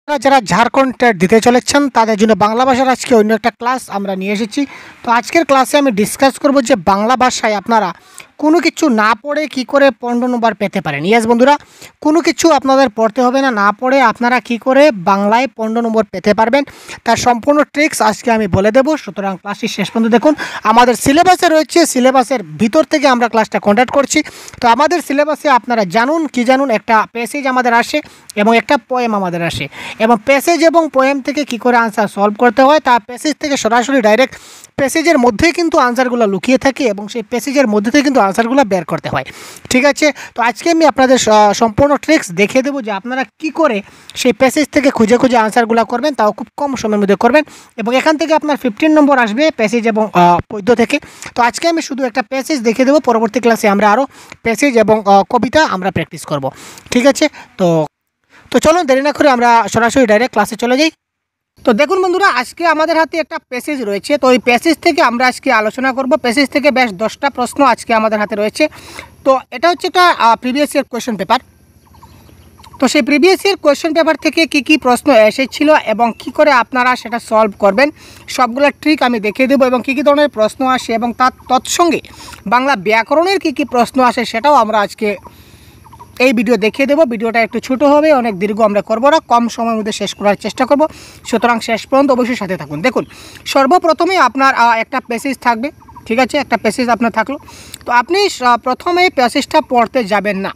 যারা ঝাড়খণ্ড টেট দিতে চলেছেন তাদের জন্য বাংলা ভাষার আজকে অন্য একটা ক্লাস আমরা নিয়ে এসেছি। তো আজকের ক্লাসে আমি ডিসকাস করব যে বাংলা ভাষায় আপনারা কোনো কিছু না পড়ে কি করে 15 নম্বর পেতে পারেন। ইয়েস বন্ধুরা, কোনো কিছু আপনাদের পড়তে হবে না, না পড়ে আপনারা কি করে বাংলায় 15 নম্বর পেতে পারবেন তার সম্পূর্ণ ট্রিক্স আজকে আমি বলে দেবো। সুতরাং ক্লাসটি শেষ পর্যন্ত দেখুন। আমাদের সিলেবাসে রয়েছে, সিলেবাসের ভিতর থেকে আমরা ক্লাসটা কন্ডাক্ট করছি। তো আমাদের সিলেবাসে আপনারা জানুন কি জানুন, একটা প্যাসেজ আমাদের আসে এবং একটা পোয়েম আমাদের আসে, এবং প্যাসেজ এবং পোয়েম থেকে কি করে আনসার সলভ করতে হয় তা প্যাসেজ থেকে সরাসরি ডাইরেক্ট প্যাসেজের মধ্যেই কিন্তু আনসারগুলো লুকিয়ে থাকে এবং সেই প্যাসেজের মধ্যে থেকে কিন্তু আনসারগুলো বের করতে হয়। ঠিক আছে, তো আজকে আমি আপনাদের সম্পূর্ণ ট্রিক্স দেখিয়ে দেবো যে আপনারা কি করে সেই প্যাসেজ থেকে খুঁজে খুঁজে আনসারগুলো করবেন, তাও খুব কম সময়ের মধ্যে করবেন এবং এখান থেকে আপনার 15 নম্বর আসবে প্যাসেজ এবং পদ্য থেকে। তো আজকে আমি শুধু একটা প্যাসেজ দেখিয়ে দেবো, পরবর্তী ক্লাসে আমরা আরও প্যাসেজ এবং কবিতা আমরা প্র্যাকটিস করব। ঠিক আছে, তো চলুন দেরি না করে আমরা সরাসরি ডাইরেক্ট ক্লাসে চলে যাই। তো দেখুন বন্ধুরা, আজকে আমাদের হাতে একটা প্যাসেজ রয়েছে। তো এই প্যাসেজ থেকে আমরা আজকে আলোচনা করব। প্যাসেজ থেকে বেশ 10টা প্রশ্ন আজকে আমাদের হাতে রয়েছে। তো এটা হচ্ছে একটা প্রিভিয়াস ইয়ার কোয়েশ্চেন পেপার। তো সেই প্রিভিয়াস ইয়ার কোয়েশ্চেন পেপার থেকে কি কি প্রশ্ন এসেছিল এবং কি করে আপনারা সেটা সলভ করবেন সবগুলো ট্রিক আমি দেখিয়ে দেবো, এবং কী কী ধরনের প্রশ্ন আসে এবং তার তৎসঙ্গে বাংলা ব্যাকরণের কি কি প্রশ্ন আসে সেটাও আমরা আজকে এই ভিডিও দেখিয়ে দেবো। ভিডিওটা একটু ছোটো হবে, অনেক দীর্ঘ আমরা করবো না, কম সময়ের মধ্যে শেষ করার চেষ্টা করব। সুতরাং শেষ পর্যন্ত অবশ্যই সাথে থাকুন। দেখুন, সর্বপ্রথমে আপনার একটা প্যাসেজ থাকবে। ঠিক আছে, একটা প্যাসেজ আপনার থাকলো। তো আপনি প্রথমে প্যাসেজটা পড়তে যাবেন না,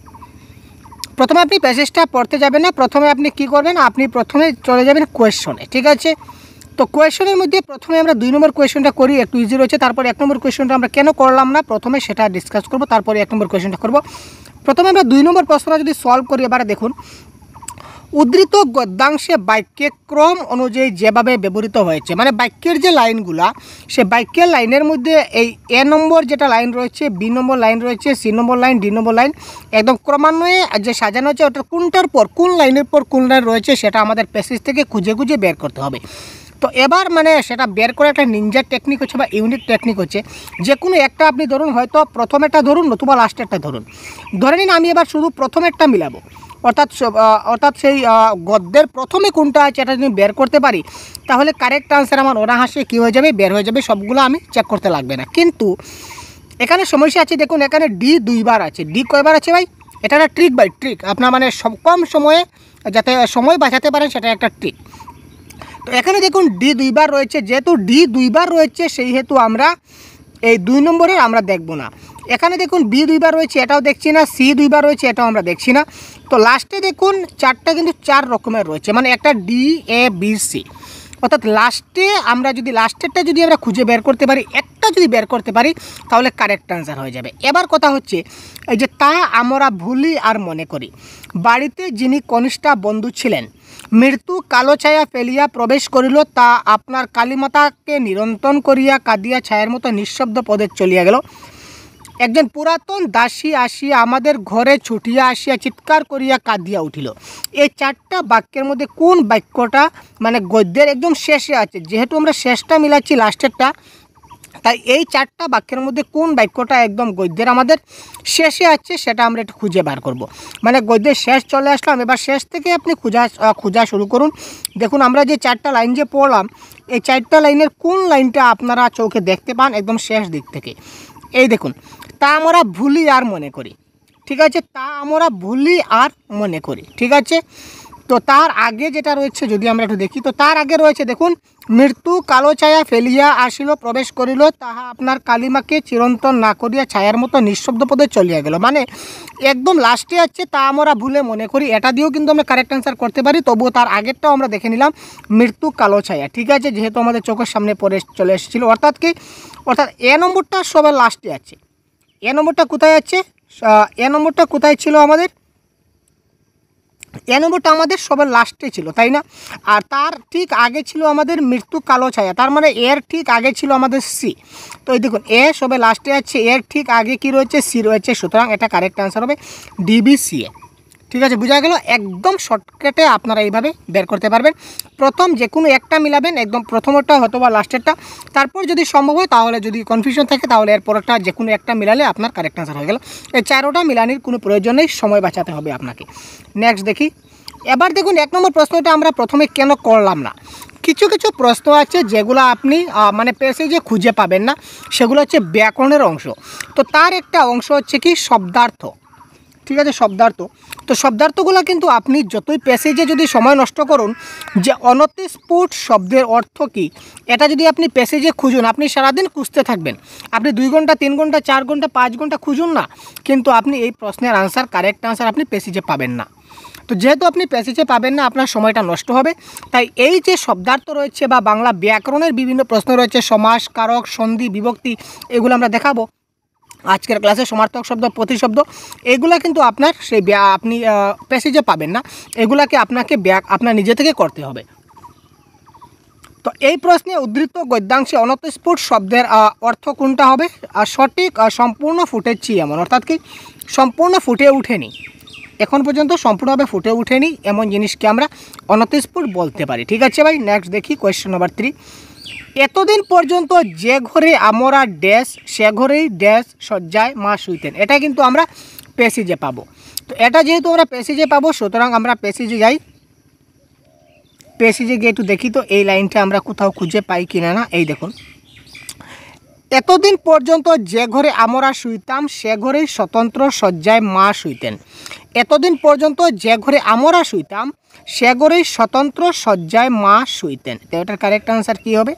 প্রথমে আপনি কী করবেন, আপনি প্রথমে চলে যাবেন কোয়েশ্চনে। ঠিক আছে, তো কোয়েশ্চনের মধ্যে প্রথমে আমরা 2 নম্বর কোয়েশ্চনটা করি, একটু ইজি রয়েছে। তারপরে 1 নম্বর কোয়েশ্চনটা আমরা কেন করলাম না প্রথমে সেটা ডিসকাস করব, তারপরে 1 নম্বর কোয়েশ্চনটা করব। প্রথমে আমরা 2 নম্বর প্রশ্নটা যদি সলভ করি, এবারে দেখুন, উদ্ধৃত গদ্যাংশে বাক্যের ক্রম অনুযায়ী যেভাবে ব্যবহৃত হয়েছে, মানে বাক্যের যে লাইনগুলা, সে বাক্যের লাইনের মধ্যে এই এ নম্বর যেটা লাইন রয়েছে, বি নম্বর লাইন রয়েছে, C number line, D number line, একদম ক্রমান্বয়ে যে সাজানো হচ্ছে ওটা কোনটার পর কোন লাইনের পর কোন লাইন রয়েছে সেটা আমাদের প্যাসেজ থেকে খুঁজে খুঁজে বের করতে হবে। তো এবার মানে সেটা বের করে একটা নিনজা টেকনিক হচ্ছে বা ইউনিক টেকনিক হচ্ছে। যে কোনো একটা আপনি ধরুন, হয়তো প্রথমেরটা ধরুন নতুবা লাস্টেরটা ধরুন। ধরে নিন আমি এবার শুধু প্রথমেরটা মিলাবো, অর্থাৎ সেই গদ্যের প্রথমে কোনটা আছে এটা যদি বের করতে পারি তাহলে কারেক্ট আনসার আমার অনাহাসে কী হয়ে যাবে, বের হয়ে যাবে। সবগুলো আমি চেক করতে লাগবে না। কিন্তু এখানে সমস্যা আছে, দেখুন এখানে ডি 2 বার আছে। ডি কয়বার আছে ভাই? এটা একটা ট্রিক বাই ট্রিক, আপনার মানে কম সময়ে যাতে সময় বাঁচাতে পারেন সেটা একটা ট্রিক। তো এখানে দেখুন ডি 2 বার রয়েছে, যেহেতু ডি 2 বার রয়েছে সেই হেতু আমরা এই 2 নম্বরের আমরা দেখব না। এখানে দেখুন বি 2 বার রয়েছে, এটাও দেখছি না। সি 2 বার রয়েছে, এটাও আমরা দেখছি না। তো লাস্টে দেখুন চারটা কিন্তু 4 রকমের রয়েছে, মানে একটা ডি, এ, বি, সি। অর্থাৎ লাস্টে আমরা যদি লাস্টেরটা যদি আমরা খুঁজে বের করতে পারি, একটা যদি বের করতে পারি তাহলে কারেক্ট আনসার হয়ে যাবে। এবার কথা হচ্ছে এই যে তা আমরা ভুলি আর মনে করি, বাড়িতে যিনি কনিষ্ঠা বন্ধু ছিলেন, মৃত্যু কালো ছায়া ফেলিয়া প্রবেশ করিল, তা আপনার কালীমাতাকে নিরন্তন করিয়া কাঁদিয়া ছায়ার মতো নিঃশব্দ পদে চলিয়া গেল। একজন পুরাতন দাসী আসিয়া আমাদের ঘরে ছুটিয়া আসিয়া চিৎকার করিয়া কাঁদিয়া উঠিল। এই 4টা বাক্যের মধ্যে কোন বাক্যটা মানে গদ্যের একদম শেষে আছে? যেহেতু আমরা শেষটা মিলাচ্ছি লাস্টেরটা, তাই এই 4টা বাক্যের মধ্যে কোন বাক্যটা একদম গদ্যের আমাদের শেষে আছে সেটা আমরা একটু খুঁজে বার করব। মানে গদ্যের শেষ চলে আসলাম, এবার শেষ থেকে আপনি খোঁজা শুরু করুন। দেখুন আমরা যে 4টা লাইন যে পড়লাম, এই 4টা লাইনের কোন লাইনটা আপনারা চোখে দেখতে পান একদম শেষ দিক থেকে? এই দেখুন, তা আমরা ভুলি আর মনে করি। ঠিক আছে, তা আমরা ভুলি আর মনে করি। ঠিক আছে, তো তার আগে যেটা রয়েছে যদি আমরা একটু দেখি, তো তার আগে রয়েছে দেখুন, মৃত্যু কালো ছায়া ফেলিয়া আসিল প্রবেশ করিল, তাহা আপনার কালিমাকে চিরন্তন না করিয়া ছায়ার মতো নিঃশব্দ পদে চলিয়া গেল। মানে একদম লাস্টে আছে তা আমরা ভুলে মনে করি, এটা দিয়েও কিন্তু আমরা কারেক্ট অ্যান্সার করতে পারি। তবুও তার আগেরটাও আমরা দেখে নিলাম, মৃত্যু কালো ছায়া। ঠিক আছে, যেহেতু আমাদের চোখের সামনে পড়ে চলে এসেছিলো, অর্থাৎ এ নম্বরটা সবার লাস্টে আছে। এ নম্বরটা কোথায় আছে? এ নম্বরটা কোথায় ছিল আমাদের? এ নম্বরটা আমাদের সবার লাস্টে ছিল, তাই না? আর তার ঠিক আগে ছিল আমাদের মৃত্যু কালো ছায়া, তার মানে এর ঠিক আগে ছিল আমাদের সি। তো এই দেখুন এ সবে লাস্টে আছে, এর ঠিক আগে কি রয়েছে? সি রয়েছে। সুতরাং এটা কারেক্ট আনসার হবে ডিবিসিএ। ঠিক আছে, বোঝা গেল। একদম শর্টকাটে আপনারা এইভাবে বের করতে পারবেন। প্রথম যে কোনো একটা মিলাবেন, একদম প্রথমটা হয়তো বা লাস্টেরটা, তারপর যদি সম্ভব হয় তাহলে যদি কনফিউশন থাকে তাহলে এরপরটা যে কোনো একটা মিলালে আপনার কারেক্ট আনসার হয়ে গেল। এই 4টা মিলানির কোনো প্রয়োজন নেই, সময় বাঁচাতে হবে আপনাকে। নেক্সট দেখি, এবার দেখুন 1 নম্বর প্রশ্নটা আমরা প্রথমে কেন করলাম না। কিছু কিছু প্রশ্ন আছে যেগুলো আপনি মানে প্যাসেজে খুঁজে পাবেন না, সেগুলো হচ্ছে ব্যাকরণের অংশ। তো তার একটা অংশ হচ্ছে কি শব্দার্থ, ঠিক আছে, শব্দার্থ। তো শব্দার্থগুলো কিন্তু আপনি যতই প্যাসেজে যদি সময় নষ্ট করুন, যে অনতিস্ফুট শব্দের অর্থ কী এটা যদি আপনি প্যাসেজে খুঁজুন, আপনি সারাদিন খুঁজতে থাকবেন। আপনি 2 ঘন্টা 3 ঘন্টা 4 ঘন্টা 5 ঘন্টা খুঁজুন না, কিন্তু আপনি এই প্রশ্নের আনসার, কারেক্ট আনসার আপনি প্যাসেজে পাবেন না। তো যেহেতু আপনি প্যাসেজে পাবেন না, আপনার সময়টা নষ্ট হবে। তাই এই যে শব্দার্থ রয়েছে বা বাংলা ব্যাকরণের বিভিন্ন প্রশ্ন রয়েছে, সমাস, কারক, সন্ধি, বিভক্তি, এগুলো আমরা দেখাবো আজকের ক্লাসে। সমার্থক শব্দ, প্রতিশব্দ, এগুলা কিন্তু আপনার সেই আপনি প্যাসেজে পাবেন না, এগুলাকে আপনাকে আপনার নিজে থেকে করতে হবে। তো এই প্রশ্নে উদ্ধৃত গদ্যাংশে অনতিস্ফুট শব্দের অর্থ কোনটা হবে? সঠিক, সম্পূর্ণ ফুটেছি এমন, অর্থাৎ কি সম্পূর্ণ ফুটে ওঠেনি, এখন পর্যন্ত সম্পূর্ণভাবে ফুটে ওঠেনি এমন জিনিসকে আমরা অনতিস্ফুট বলতে পারি। ঠিক আছে ভাই, নেক্সট দেখি কোয়েশ্চেন নাম্বার 3। এতদিন পর্যন্ত যে ঘরে আমরা ড্যাশ সে ঘরেই ড্যাশ শয্যায় মা শুইতেন, এটা কিন্তু আমরা প্যাসেজে পাবো। তো এটা যেহেতু আমরা প্যাসেজে পাবো, সুতরাং আমরা প্যাসেজে যাই। প্যাসেজে গিয়ে একটু দেখি তো এই লাইনটা আমরা কোথাও খুঁজে পাই কিনা। না, এই দেখুন, এতদিন পর্যন্ত যে ঘরে আমরা শুইতাম সে ঘরেই স্বতন্ত্র শয্যায় মা শুইতেন। এতদিন পর্যন্ত যে ঘরে আমরা শুইতাম সে ঘরেই স্বতন্ত্র শয্যায় মা শুইতেন। তো এটার কারেক্ট আনসার কী হবে?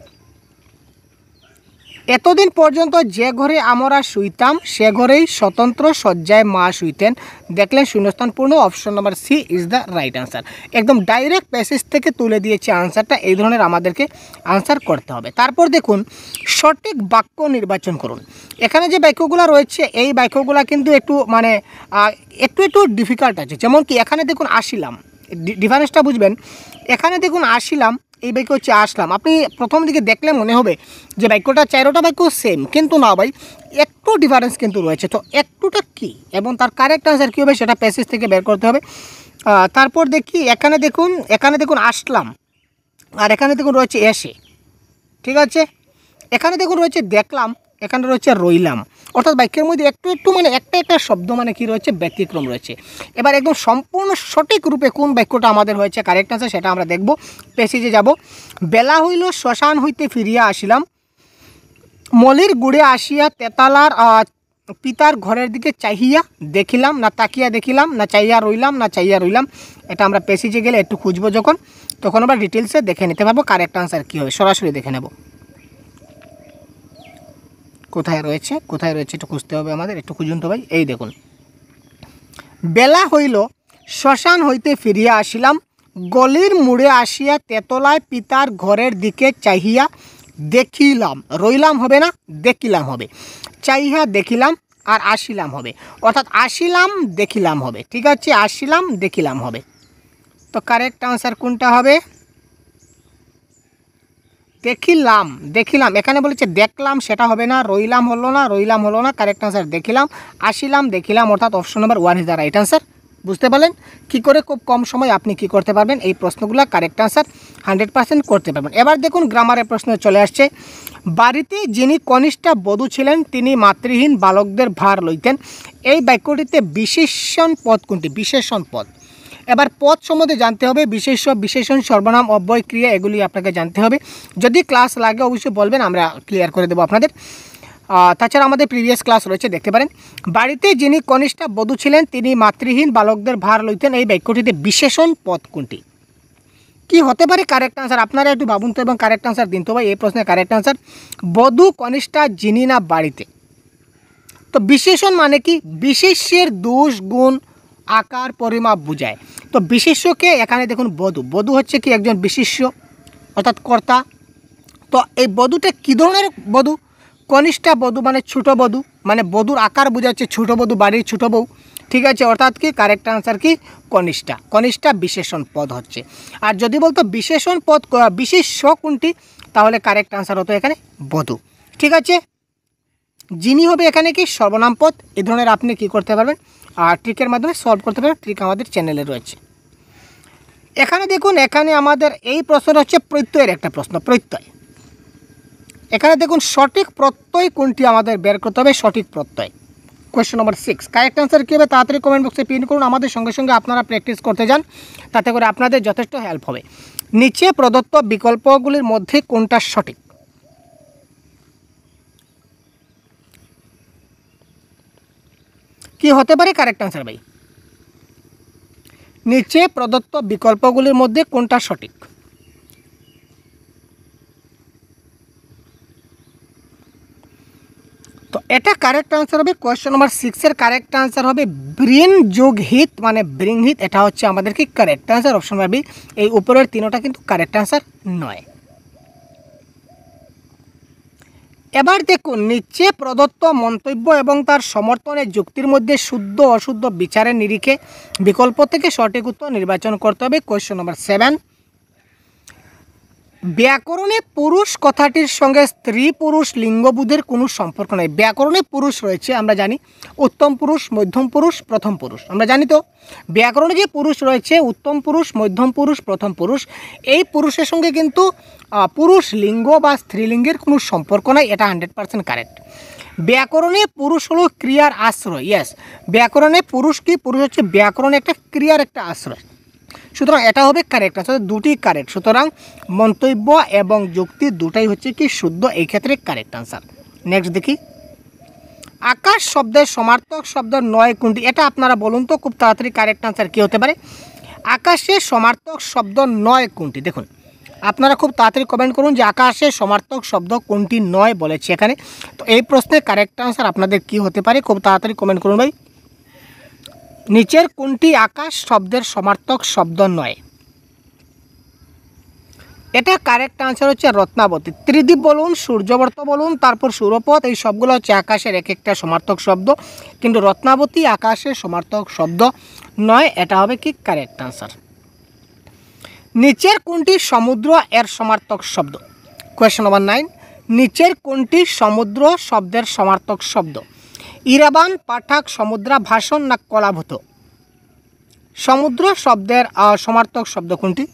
এতদিন পর্যন্ত যে ঘরে আমরা শুইতাম সে ঘরেই স্বতন্ত্র শয্যায় মা শুইতেন। দেখলেন শূন্যস্থানপূর্ণ, option number C is the right answer. একদম ডাইরেক্ট প্যাসেজ থেকে তুলে দিয়েছে আনসারটা, এই ধরনের আমাদেরকে আনসার করতে হবে। তারপর দেখুন সঠিক বাক্য নির্বাচন করুন। এখানে যে বাক্যগুলো রয়েছে এই বাক্যগুলো কিন্তু একটু মানে একটু ডিফিকাল্ট আছে। যেমন কি এখানে দেখুন আসিলাম, ডিফারেন্সটা বুঝবেন। এখানে দেখুন আসিলাম, এই বাক্য হচ্ছে আসলাম। আপনি প্রথম দিকে দেখলে মনে হবে যে বাক্যটা 4টা বাক্য সেম, কিন্তু না ভাই, একটু ডিফারেন্স কিন্তু রয়েছে। তো একটুটা কি এবং তার কারেক্ট আনসার কী হবে সেটা প্যাসেজ থেকে বের করতে হবে। তারপর দেখি এখানে দেখুন আসলাম, আর এখানে দেখুন রয়েছে এসে, ঠিক আছে। এখানে দেখুন রয়েছে দেখলাম, এখানে রয়েছে রইলাম, অর্থাৎ বাক্যের মধ্যে একটু মানে একটা শব্দ মানে কি রয়েছে, ব্যতিক্রম রয়েছে। এবার একদম সম্পূর্ণ সঠিক রূপে কোন বাক্যটা আমাদের হয়েছে কারেক্ট আনসার সেটা আমরা দেখব। প্যাসেজে যাব। বেলা হইল শ্মশান হইতে ফিরিয়া আসিলাম, মলির গুড়ে আসিয়া তেতালার পিতার ঘরের দিকে চাহিয়া দেখিলাম, না তাকিয়া দেখিলাম, না চাইয়া রইলাম। এটা আমরা প্যাসেজে গেলে একটু খুঁজবো যখন, তখন আমরা ডিটেলসে দেখে নিতে পারবো কারেক্ট আনসার কী হবে, সরাসরি দেখে নেব কোথায় রয়েছে একটু খুঁজতে হবে আমাদের, একটু খুঁজুন তো ভাই। এই দেখুন, বেলা হইল শ্মশান হইতে ফিরিয়া আসিলাম, গলির মুড়ে আসিয়া তেতলায় পিতার ঘরের দিকে চাহিয়া দেখিলাম। রইলাম হবে না, দেখিলাম হবে। চাহিয়া দেখিলাম আর আসিলাম হবে, অর্থাৎ আসিলাম দেখিলাম হবে। ঠিক আছে, আসিলাম দেখিলাম হবে। তো কারেক্ট আনসার কোনটা হবে? দেখিলাম। এখানে বলেছে দেখলাম, সেটা হবে না। রইলাম হলো না। কারেক্ট আনসার দেখিলাম। আসিলাম দেখিলাম, অর্থাৎ option number 1 is the right answer. বুঝতে পারলেন কী করে খুব কম সময় আপনি কি করতে পারবেন, এই প্রশ্নগুলো কারেক্ট আনসার 100% করতে পারবেন। এবার দেখুন গ্রামারের প্রশ্ন চলে আসছে। বাড়িতে যিনি কনিষ্ঠা বধূ ছিলেন তিনি মাতৃহীন বালকদের ভার লইতেন। এই বাক্যটিতে বিশেষণ পদ কোনটি? বিশেষণ পদ। এবার পদ সম্বন্ধে জানতে হবে, বিশেষ্য, বিশেষণ, সর্বনাম, অব্যয়, ক্রিয়া, এগুলি আপনাকে জানতে হবে। যদি ক্লাস লাগে অবশ্যই বলবেন, আমরা ক্লিয়ার করে দেবো আপনাদের। তাছাড়া আমাদের প্রিভিয়াস ক্লাস রয়েছে, দেখতে পারেন। বাড়িতে যিনি কনিষ্ঠা বধূ ছিলেন তিনি মাতৃহীন বালকদের ভার লইতেন, এই বাক্যটিতে বিশেষণ পদ কোনটি? কি হতে পারে কারেক্ট আনসার? আপনারা একটু ভাবুন তো এবং কারেক্ট আনসার দিন তো ভাই। এই প্রশ্নের কারেক্ট আনসার বধূ কনিষ্ঠা যিনি না বাড়িতে। তো বিশেষণ মানে কি? বিশেষ্যের দোষ, গুণ, আকার, পরিমাপ বোঝায়। তো বিশেষ্যকে এখানে দেখুন বধূ হচ্ছে কি একজন বিশেষ্য, অর্থাৎ কর্তা। তো এই বধূটা কী ধরনের বধূ? কনিষ্ঠা বধূ মানে ছোটো বধূ, মানে বধূর আকার বোঝাচ্ছে ছোটো বধূ, বাড়ির ছোটো বউ। ঠিক আছে, অর্থাৎ কি কারেক্ট আনসার কি? কনিষ্ঠা বিশেষণ পদ হচ্ছে। আর যদি বলতো বিশেষণ পদ বিশেষ্য কোনটি, তাহলে কারেক্ট আনসার হতো এখানে বধূ। ঠিক আছে, যিনি হবে এখানে কি সর্বনাম পদ। এই ধরনের আপনি কি করতে পারবেন, আর ট্রিকের মাধ্যমে সলভ করতে পারবেন। ট্রিক আমাদের চ্যানেলে রয়েছে। এখানে দেখুন, এখানে আমাদের এই প্রশ্নটা হচ্ছে প্রত্যয়ের একটা প্রশ্ন। প্রত্যয়, এখানে দেখুন সঠিক প্রত্যয় কোনটি আমাদের বের করতে হবে। সঠিক প্রত্যয় কোয়েশ্চেন নম্বর 6 কারেক্ট অ্যান্সার কী হবে তাড়াতাড়ি কমেন্ট বক্সে পিন করুন, আমাদের সঙ্গে সঙ্গে আপনারা প্র্যাকটিস করতে যান, তাতে করে আপনাদের যথেষ্ট হেল্প হবে। নিচে প্রদত্ত বিকল্পগুলির মধ্যে কোনটা সঠিক? কি হতে পারে কারেক্ট অ্যান্সার ভাই? নিচে প্রদত্ত বিকল্পগুলির মধ্যে কোনটা সঠিক? তো এটা কারেক্ট আনসার হবে কোয়েশ্চেন নম্বর 6 এর কারেক্ট আনসার হবে ব্রিন যোগ হিত, মানে ব্রিং হিত, এটা হচ্ছে আমাদের কি correct answer, option number B. এই উপরের তিনটা কিন্তু কারেক্ট আনসার নয়। এবার দেখুন নিচে প্রদত্ত মন্তব্য এবং তার সমর্থনের যুক্তির মধ্যে শুদ্ধ অশুদ্ধ বিচারের নিরিখে বিকল্প থেকে সঠিক উত্তর নির্বাচন করতে হবে। কোয়েশ্চেন নম্বর 7, ব্যাকরণে পুরুষ কথাটির সঙ্গে স্ত্রী পুরুষ লিঙ্গবোধের কোনো সম্পর্ক নেই। ব্যাকরণে পুরুষ রয়েছে, আমরা জানি উত্তম পুরুষ, মধ্যম পুরুষ, প্রথম পুরুষ, আমরা জানি তো ব্যাকরণে যে পুরুষ রয়েছে উত্তম পুরুষ, মধ্যম পুরুষ, প্রথম পুরুষ, এই পুরুষের সঙ্গে কিন্তু পুরুষ লিঙ্গ বা স্ত্রীলিঙ্গের কোনো সম্পর্ক নাই, এটা 100% কারেক্ট। ব্যাকরণে পুরুষ হলো ক্রিয়ার আশ্রয়, ইয়েস, ব্যাকরণে পুরুষ কি? পুরুষ হচ্ছে ব্যাকরণে একটা ক্রিয়ার একটা আশ্রয়, সুতরাং এটা হবে কারেক্ট আনসার, দুটি কারেক্ট। সুতরাং মন্তব্য এবং যুক্তি দুটাই হচ্ছে কি শুদ্ধ, এই ক্ষেত্রে কারেক্ট আনসার। নেক্সট দেখি, আকাশ শব্দের সমার্থক শব্দ নয় কোনটি? এটা আপনারা বলুন তো খুব তাড়াতাড়ি কারেক্ট আনসার কী হতে পারে? আকাশের সমার্থক শব্দ নয় কোনটি? দেখুন আপনারা খুব তাড়াতাড়ি কমেন্ট করুন যে আকাশের সমার্থক শব্দ কোনটি নয় বলেছে এখানে। তো এই প্রশ্নের কারেক্ট আনসার আপনাদের কি হতে পারে? খুব তাড়াতাড়ি কমেন্ট করুন ভাই। নিচের কোনটি আকাশ শব্দের সমার্থক শব্দ নয়? এটা কারেক্ট আনসার হচ্ছে রত্নাবতী। ত্রিদীপ বলুন, সূর্যবর্ত বলুন, তারপর সুরপথ, এই সবগুলো হচ্ছে আকাশের এক একটা সমার্থক শব্দ, কিন্তু রত্নাবতী আকাশের সমার্থক শব্দ নয়, এটা হবে কি কারেক্ট আনসার। নিচের কোনটি সমুদ্র এর সমার্থক শব্দ? কোয়েশ্চেন নম্বর 9, নিচের কোনটি সমুদ্র শব্দের সমার্থক শব্দ? ইরাবান, পাঠাক, সমুদ্রা, ভাষণ না কলাভূত? সমুদ্র শব্দের সমার্থক শব্দ কোনটি?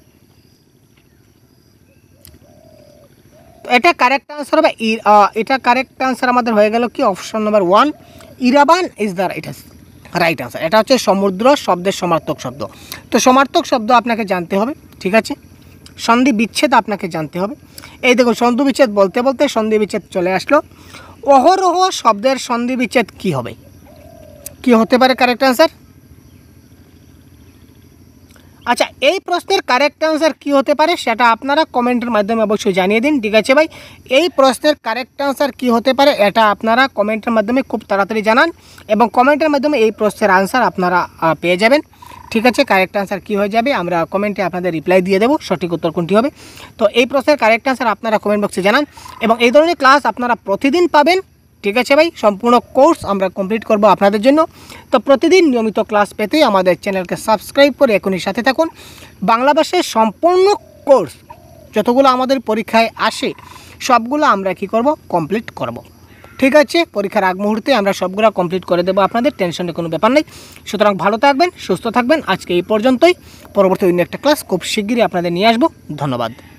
এটা কারেক্ট আনসার হবে এটা কারেক্ট আনসার আমাদের হয়ে গেল কি অপশন নম্বর 1, ইরাবান ইজ দ্য রাইট আনসার। এটা হচ্ছে সমুদ্র শব্দের সমার্থক শব্দ। তো সমার্থক শব্দ আপনাকে জানতে হবে, ঠিক আছে, সন্ধি বিচ্ছেদ আপনাকে জানতে হবে। এই দেখুন সন্ধি বিচ্ছেদ বলতে বলতে সন্ধি বিচ্ছেদ চলে আসলো। অহরহ শব্দের সন্ধি বিচ্ছেদ কী হবে? কি হতে পারে কারেক্ট আনসার? আচ্ছা, এই প্রশ্নের কারেক্ট আনসার কী হতে পারে সেটা আপনারা কমেন্টের মাধ্যমে অবশ্যই জানিয়ে দিন, ঠিক আছে ভাই। এই প্রশ্নের কারেক্ট আনসার কী হতে পারে এটা আপনারা কমেন্টের মাধ্যমে খুব তাড়াতাড়ি জানান, এবং কমেন্টের মাধ্যমে এই প্রশ্নের আনসার আপনারা পেয়ে যাবেন, ঠিক আছে। কারেক্ট আনসার কী হয়ে যাবে আমরা কমেন্টে আপনাদের রিপ্লাই দিয়ে দেবো, সঠিক উত্তর কোনটি হবে। তো এই প্রশ্নের কারেক্ট আনসার আপনারা কমেন্ট বক্সে জানান, এবং এই ধরনের ক্লাস আপনারা প্রতিদিন পাবেন, ঠিক আছে ভাই। সম্পূর্ণ কোর্স আমরা কমপ্লিট করব আপনাদের জন্য। তো প্রতিদিন নিয়মিত ক্লাস পেতে আমাদের চ্যানেলকে সাবস্ক্রাইব করে এখনই সাথে থাকুন। বাংলা ভাষার সম্পূর্ণ কোর্স যতগুলো আমাদের পরীক্ষায় আসে সবগুলো আমরা কি করব? কমপ্লিট করব, ঠিক আছে। পরীক্ষার আগ মুহূর্তে আমরা সবগুলো কমপ্লিট করে দেবো, আপনাদের টেনশনের কোনো ব্যাপার নেই। সুতরাং ভালো থাকবেন, সুস্থ থাকবেন। আজকে এই পর্যন্তই, পরবর্তী অন্য একটা ক্লাস খুব শিগগিরই আপনাদের নিয়ে আসবো। ধন্যবাদ।